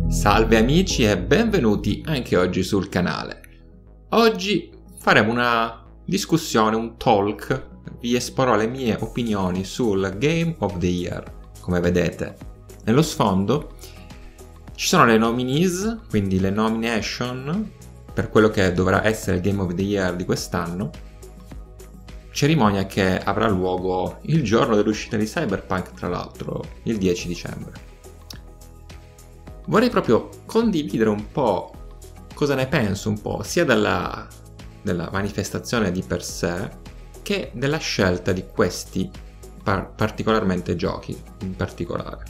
Salve amici e benvenuti anche oggi sul canale. Oggi faremo una discussione, un talk, vi esporrò le mie opinioni sul Game of the Year. Come vedete nello sfondo ci sono le nominees, quindi le nomination per quello che dovrà essere il Game of the Year di quest'anno, cerimonia che avrà luogo il giorno dell'uscita di Cyberpunk, tra l'altro il 10 dicembre. Vorrei proprio condividere un po' cosa ne penso un po', sia della manifestazione di per sé, che della scelta di questi particolarmente giochi in particolare.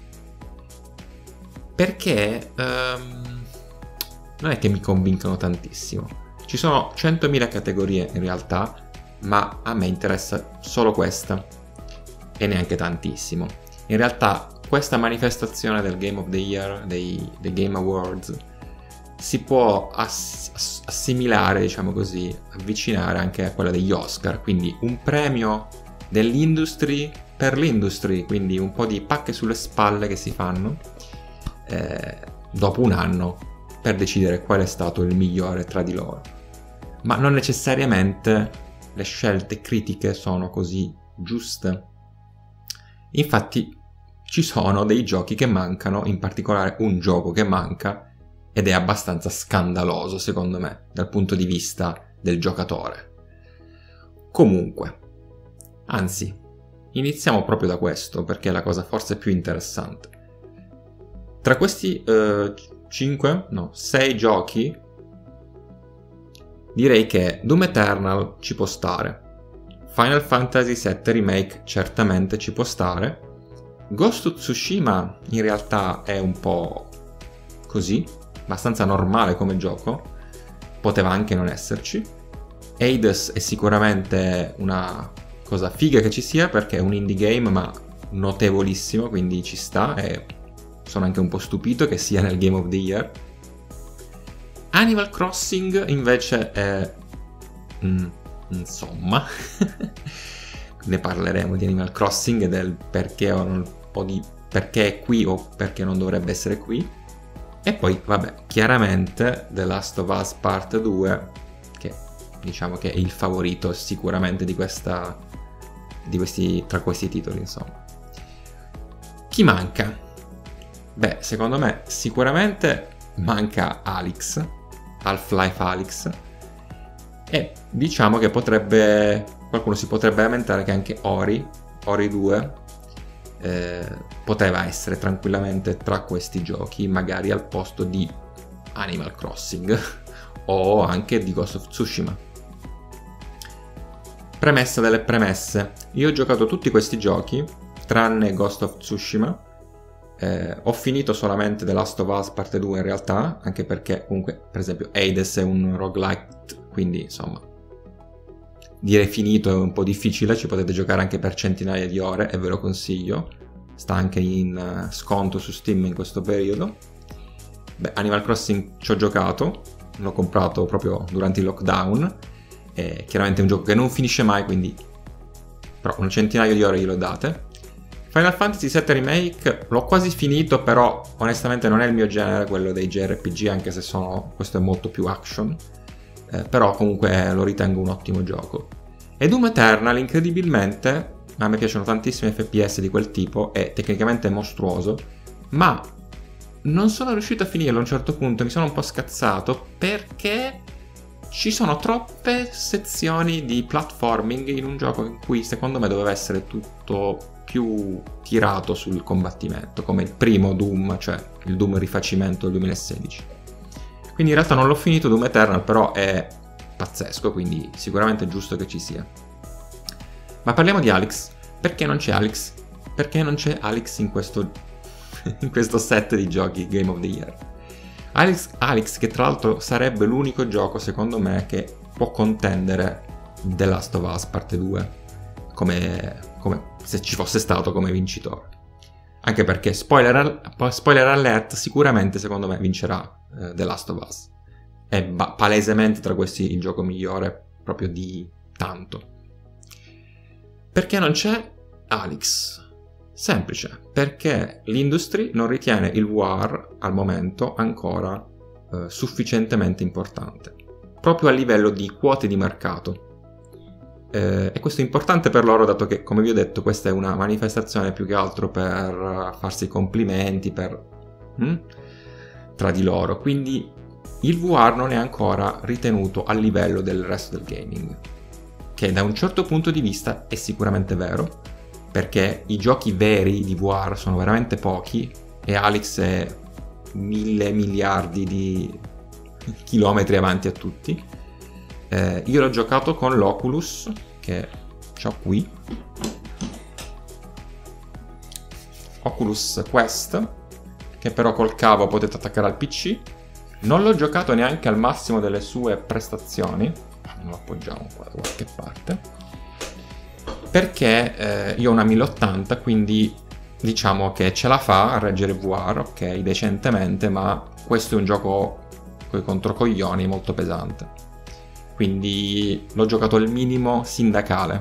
Perché non è che mi convincono tantissimo. Ci sono 100.000 categorie in realtà, ma a me interessa solo questa, e neanche tantissimo. In realtà questa manifestazione del Game of the Year, dei Game Awards, si può assimilare, diciamo così, avvicinare anche a quella degli Oscar, quindi un premio dell'industry per l'industry, quindi un po' di pacche sulle spalle che si fanno dopo un anno per decidere qual è stato il migliore tra di loro. Ma non necessariamente le scelte critiche sono così giuste. Infatti ci sono dei giochi che mancano, in particolare un gioco che manca, ed è abbastanza scandaloso secondo me, dal punto di vista del giocatore. Comunque, anzi, iniziamo proprio da questo, perché è la cosa forse più interessante. Tra questi 6 giochi, direi che Doom Eternal ci può stare, Final Fantasy VII Remake certamente ci può stare, Ghost of Tsushima in realtà è un po' così, abbastanza normale come gioco, poteva anche non esserci. Hades è sicuramente una cosa figa che ci sia, perché è un indie game ma notevolissimo, quindi ci sta, e sono anche un po' stupito che sia nel Game of the Year. Animal Crossing invece è insomma ne parleremo di Animal Crossing e del perché o di perché è qui o perché non dovrebbe essere qui. E poi vabbè, chiaramente The Last of Us Part 2, che diciamo che è il favorito sicuramente tra questi titoli, insomma. Chi manca? Beh, secondo me sicuramente manca Alyx, Half-Life Alyx, e diciamo che qualcuno si potrebbe lamentare che anche Ori 2 poteva essere tranquillamente tra questi giochi, magari al posto di Animal Crossing o anche di Ghost of Tsushima. Premessa delle premesse: io ho giocato tutti questi giochi tranne Ghost of Tsushima. Ho finito solamente The Last of Us Parte 2 in realtà, anche perché comunque per esempio Hades è un roguelite, quindi insomma dire finito è un po' difficile, ci potete giocare anche per centinaia di ore e ve lo consiglio, sta anche in sconto su Steam in questo periodo. Beh, Animal Crossing ci ho giocato, l'ho comprato proprio durante il lockdown, è chiaramente un gioco che non finisce mai, quindi però un centinaio di ore glielo date. Final Fantasy VII Remake l'ho quasi finito, però onestamente non è il mio genere, quello dei JRPG, anche se questo è molto più action, però comunque lo ritengo un ottimo gioco. E Doom Eternal, incredibilmente, a me piacciono tantissimi FPS di quel tipo, è tecnicamente mostruoso, ma non sono riuscito a finirlo a un certo punto, mi sono un po' scazzato, perché ci sono troppe sezioni di platforming in un gioco in cui secondo me doveva essere tutto più tirato sul combattimento, come il primo Doom, cioè il Doom rifacimento del 2016. Quindi in realtà non l'ho finito Doom Eternal, però è pazzesco, quindi sicuramente è giusto che ci sia. Ma parliamo di Alyx. Perché non c'è Alyx? Perché non c'è Alyx in questo set di giochi Game of the Year? Alyx, che tra l'altro sarebbe l'unico gioco secondo me che può contendere The Last of Us Parte 2 come se ci fosse stato come vincitore. Anche perché, spoiler alert, sicuramente secondo me vincerà The Last of Us. È palesemente tra questi il gioco migliore, proprio di tanto. Perché non c'è Alyx? Semplice, perché l'industry non ritiene il VR al momento ancora sufficientemente importante, proprio a livello di quote di mercato. E questo è importante per loro, dato che, come vi ho detto, questa è una manifestazione più che altro per farsi complimenti tra di loro. Quindi il VR non è ancora ritenuto a livello del resto del gaming, che da un certo punto di vista è sicuramente vero, perché i giochi veri di VR sono veramente pochi e Alyx è 1000 miliardi di chilometri avanti a tutti. Io l'ho giocato con l'Oculus, che ho qui, Oculus Quest, che però col cavo potete attaccare al PC. Non l'ho giocato neanche al massimo delle sue prestazioni, lo appoggiamo qua da qualche parte, perché io ho una 1080, quindi diciamo che ce la fa a reggere VR, ok, decentemente, ma questo è un gioco coi controcoglioni molto pesante. Quindi l'ho giocato al minimo sindacale.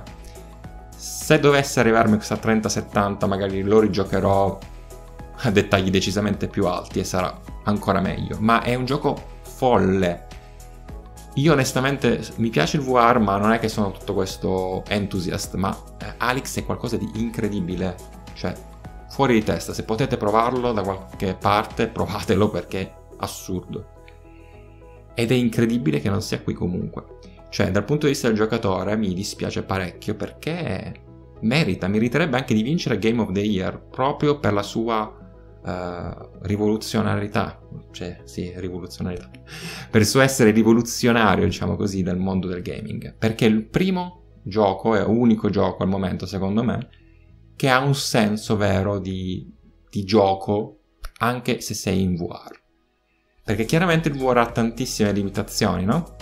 Se dovesse arrivarmi questa 3070 magari lo rigiocherò a dettagli decisamente più alti e sarà ancora meglio, ma è un gioco folle. Io onestamente mi piace il VR, ma non è che sono tutto questo enthusiast, ma Alyx è qualcosa di incredibile, cioè fuori di testa. Se potete provarlo da qualche parte, provatelo, perché è assurdo. Ed è incredibile che non sia qui comunque. Cioè, dal punto di vista del giocatore mi dispiace parecchio, perché meriterebbe anche di vincere Game of the Year, proprio per la sua rivoluzionarietà. Cioè, sì, rivoluzionarietà. Per il suo essere rivoluzionario, diciamo così, del mondo del gaming. Perché è il primo gioco, è l'unico gioco al momento, secondo me, che ha un senso vero di gioco, anche se sei in VR. Perché chiaramente il VR ha tantissime limitazioni, no?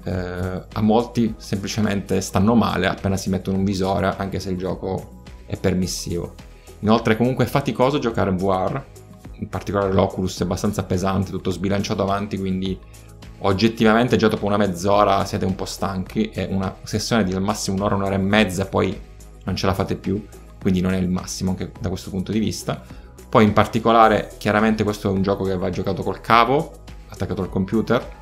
A molti semplicemente stanno male appena si mettono un visore, anche se il gioco è permissivo. Inoltre comunque è faticoso giocare in VR, in particolare l'Oculus è abbastanza pesante, tutto sbilanciato avanti, quindi oggettivamente già dopo una mezz'ora siete un po' stanchi, e una sessione di al massimo un'ora, un'ora e mezza, poi non ce la fate più, quindi non è il massimo anche da questo punto di vista. Poi in particolare, chiaramente questo è un gioco che va giocato col cavo, attaccato al computer,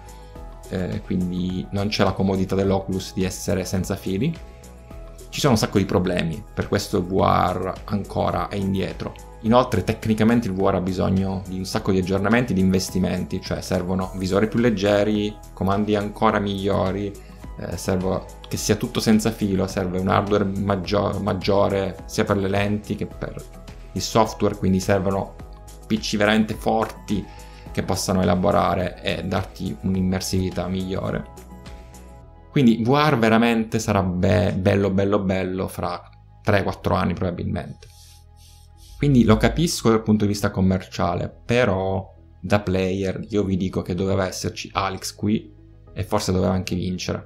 quindi non c'è la comodità dell'Oculus di essere senza fili. Ci sono un sacco di problemi, per questo il VR ancora è indietro. Inoltre tecnicamente il VR ha bisogno di un sacco di aggiornamenti, di investimenti, cioè servono visori più leggeri, comandi ancora migliori, serve che sia tutto senza filo, serve un hardware maggiore sia per le lenti che per il software, quindi servono PC veramente forti che possano elaborare e darti un'immersività migliore. Quindi VR veramente sarà bello fra 3-4 anni probabilmente. Quindi lo capisco dal punto di vista commerciale, però da player io vi dico che doveva esserci Alyx qui e forse doveva anche vincere.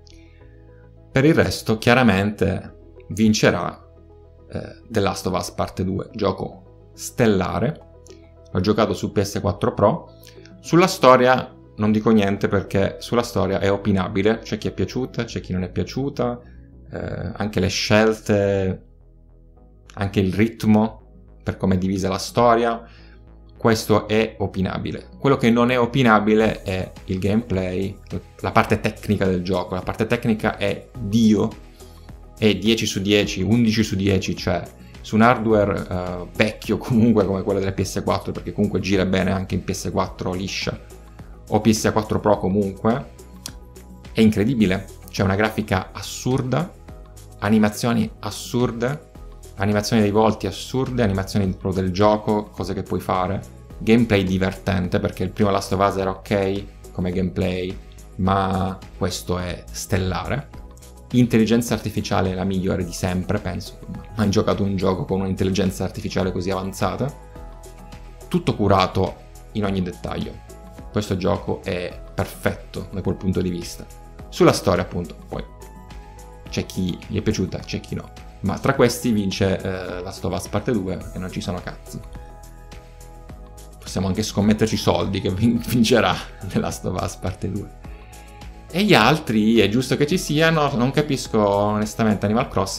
Per il resto chiaramente vincerà The Last of Us Parte 2, gioco stellare. L'ho giocato su PS4 Pro. Sulla storia non dico niente, perché sulla storia è opinabile, c'è chi è piaciuta, c'è chi non è piaciuta, anche le scelte, anche il ritmo per come è divisa la storia, questo è opinabile. Quello che non è opinabile è il gameplay, la parte tecnica del gioco. La parte tecnica è Dio, è 10 su 10, 11 su 10, cioè su un hardware vecchio comunque come quello delle PS4, perché comunque gira bene anche in PS4 liscia o PS4 Pro, comunque è incredibile. C'è una grafica assurda, animazioni assurde, animazioni dei volti assurde, animazioni proprio del gioco, cose che puoi fare, gameplay divertente, perché il primo Last of Us era ok come gameplay, ma questo è stellare. Intelligenza artificiale è la migliore di sempre, penso. Mai giocato un gioco con un'intelligenza artificiale così avanzata. Tutto curato in ogni dettaglio. Questo gioco è perfetto da quel punto di vista. Sulla storia, appunto, poi c'è chi gli è piaciuta, c'è chi no. Ma tra questi vince Last of Us Parte 2, e non ci sono cazzi. Possiamo anche scommetterci soldi che vincerà The Last of Us Parte 2. E gli altri è giusto che ci siano. Non capisco onestamente Animal Crossing,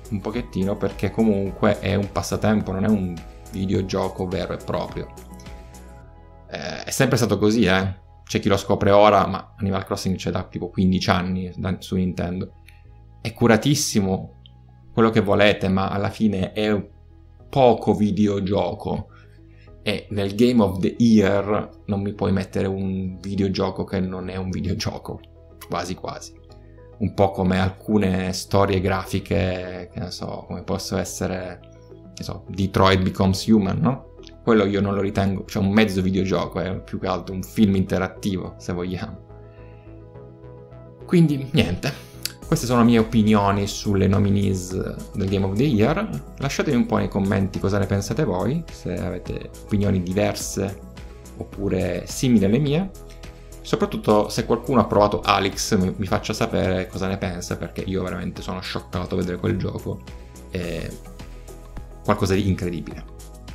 un pochettino, perché comunque è un passatempo, non è un videogioco vero e proprio. È sempre stato così, C'è chi lo scopre ora, ma Animal Crossing c'è da tipo 15 anni su Nintendo. È curatissimo, quello che volete, ma alla fine è poco videogioco. E nel Game of the Year non mi puoi mettere un videogioco che non è un videogioco, quasi quasi. Un po' come alcune storie grafiche, che ne so, come posso essere, ne so, Detroit Becomes Human, no? Quello io non lo ritengo, cioè un mezzo videogioco, è più che altro un film interattivo, se vogliamo. Quindi, niente. Queste sono le mie opinioni sulle nominees del Game of the Year. Lasciatemi un po' nei commenti cosa ne pensate voi, se avete opinioni diverse oppure simili alle mie. Soprattutto se qualcuno ha provato Alyx mi faccia sapere cosa ne pensa, perché io veramente sono scioccato a vedere quel gioco. È qualcosa di incredibile.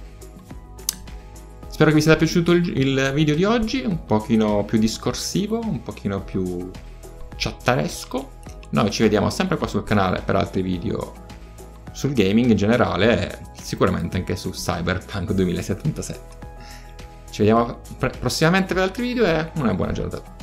Spero che vi sia piaciuto il video di oggi, un pochino più discorsivo, un pochino più chattaresco. Noi ci vediamo sempre qua sul canale per altri video sul gaming in generale e sicuramente anche su Cyberpunk 2077. Ci vediamo prossimamente per altri video e una buona giornata.